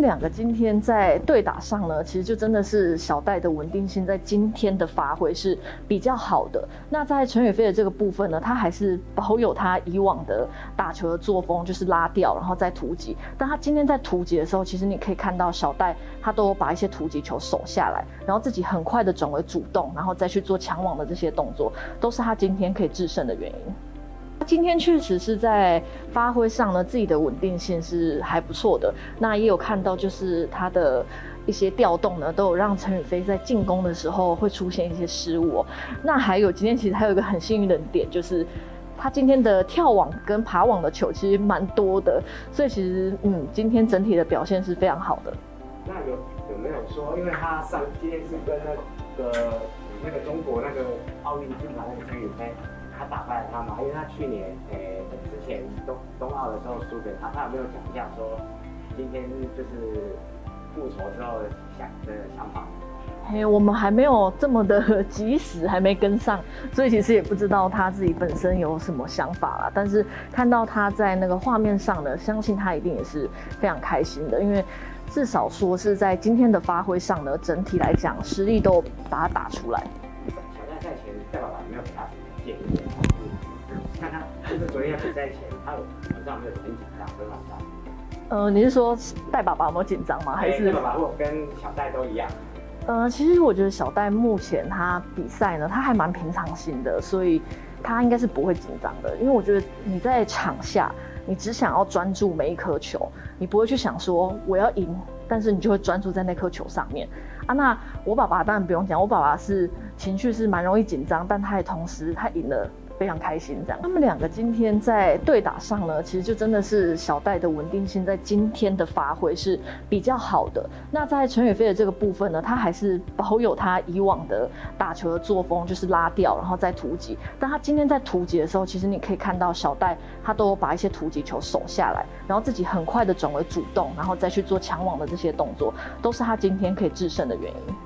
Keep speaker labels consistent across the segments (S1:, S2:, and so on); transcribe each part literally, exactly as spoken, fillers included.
S1: 两个今天在对打上呢，其实就真的是小戴的稳定性在今天的发挥是比较好的。那在陈雨菲的这个部分呢，他还是保有他以往的打球的作风，就是拉吊然后再突击。但他今天在突击的时候，其实你可以看到小戴他都把一些突击球守下来，然后自己很快的转为主动，然后再去做抢网的这些动作，都是他今天可以制胜的原因。今天确实是在发挥上呢，自己的稳定性是还不错的。那也有看到，就是他的一些调动呢，都有让陈雨菲在进攻的时候会出现一些失误哦。那还有今天其实还有一个很幸运的点，就是他今天的跳网跟爬网的球其实蛮多的，所以其实嗯，今天整体的表现是非常好的。
S2: 那有有没有说，因为他上今天是跟那个那个中国那个奥运金牌那个陈雨菲？他打败了他嘛？因为他去年诶、欸、之前冬冬奥的时候输给他，他有没有讲一下说今天就是复仇之后的想的想法？
S1: 嘿，我们还没有这么的及时，还没跟上，所以其实也不知道他自己本身有什么想法啦。但是看到他在那个画面上呢，相信他一定也是非常开心的，因为至少说是在今天的发挥上呢，整体来讲实力都把他打出来。
S2: 小戴赛前戴爸爸有没有给他建议？看他就是昨天在比赛前，他有晚上没有很紧张，昨天晚上。
S1: 呃，你是说戴爸爸有没有紧张吗？还是
S2: 戴爸爸或跟小戴都一样？
S1: 呃，其实我觉得小戴目前他比赛呢，他还蛮平常心的，所以他应该是不会紧张的。因为我觉得你在场下，你只想要专注每一颗球，你不会去想说我要赢，但是你就会专注在那颗球上面啊。那我爸爸当然不用讲，我爸爸是情绪是蛮容易紧张，但他也同时他赢了。非常开心，这样。他们两个今天在对打上呢，其实就真的是小戴的稳定性在今天的发挥是比较好的。那在陈雨菲的这个部分呢，他还是保有他以往的打球的作风，就是拉吊然后再突击。但他今天在突击的时候，其实你可以看到小戴他都把一些突击球守下来，然后自己很快的转为主动，然后再去做抢网的这些动作，都是他今天可以制胜的原因。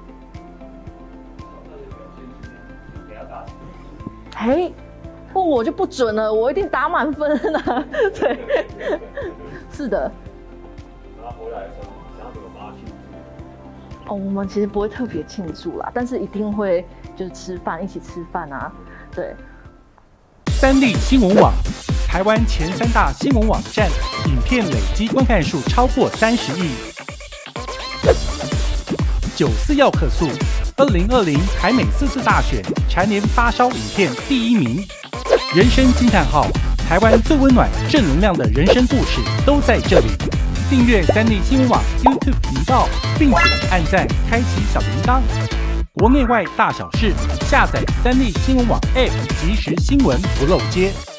S1: 嘿。不，我就不准了，我一定打满分啊！对，是的。
S3: 他回来的时候，想要怎么把他庆祝？
S1: 哦，我们其实不会特别庆祝啦，但是一定会就是吃饭，一起吃饭啊，对。
S4: 三立新闻网，台湾前三大新闻网站，影片累积观看数超过三十亿。九四要客诉，二零二零台美四次大选蝉联发烧影片第一名。人生惊叹号，台湾最温暖、正能量的人生故事都在这里。订阅三立新闻网 YouTube 频道，并且按赞、开启小铃铛。国内外大小事，下载三立新闻网 App， 即时新闻不漏接。